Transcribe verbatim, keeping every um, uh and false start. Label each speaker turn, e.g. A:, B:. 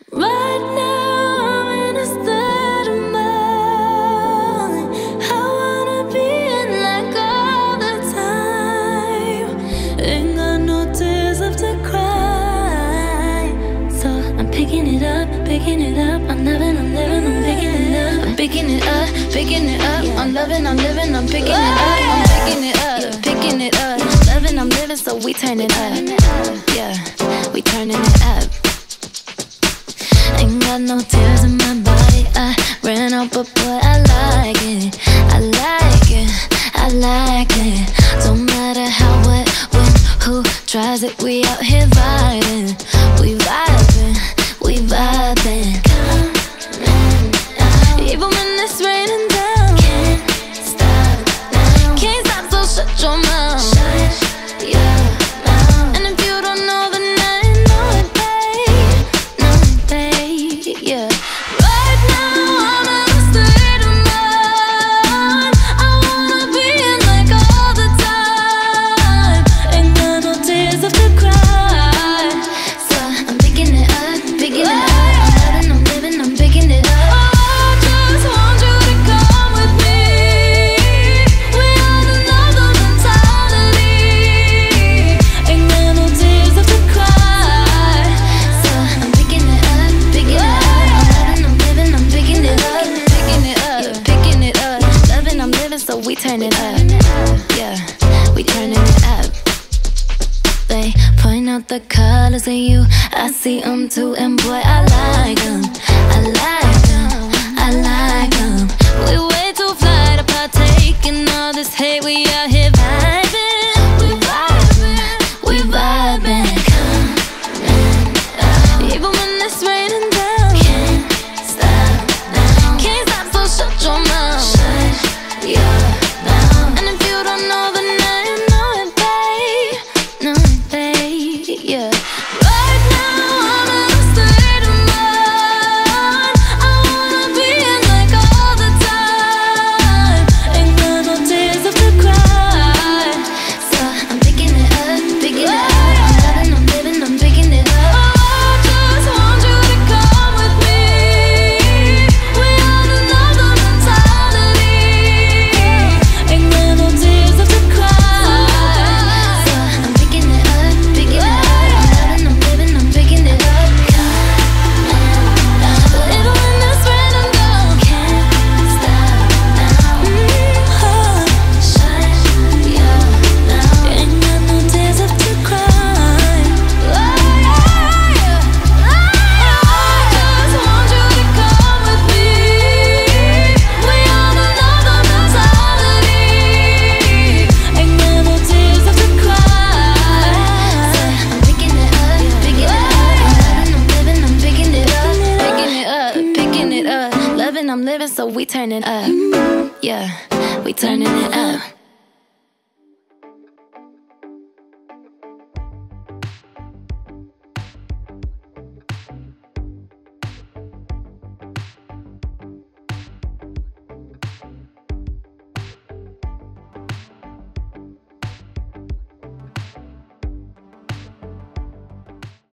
A: Right now I'm in a state of mind. I wanna be in like all the time. Ain't got no tears left to cry. So I'm picking it up, picking it up. I'm loving, I'm living, I'm picking it up. I'm picking it up, picking it up. I'm loving, I'm living, I'm picking it up. I'm picking it up, picking it up. Loving, I'm living, so we turn it up. Yeah, we turning it up. Ain't got no tears in my body. I ran out, but boy, I like it. I like it, I like it. Don't matter how, what, when, who tries it. We out here vibing, we vibing, we vibing. Even when it's raining down, can't stop now. Can't stop, so shut your mouth. Shut your mouth. And if you don't know, then I know it, babe. No, babe, yeah. Right now I'm in a state of mind. I wanna be in like all the time. Ain't got no tears left to cry. So I'm picking it up, picking it up. I'm loving, I'm living, I'm picking it up. So we turn it up, yeah, we turning it up. They point out the colors in you, I see them too, and boy, I like them, I like them, I like them. We way too fly to partake in all this hate, we out here vibing, we vibing, we vibing. Come even when it's raining down, can't stop now. Can't stop, so shut your mouth. Shut your I'm living, so we turning up, yeah, we turning it up.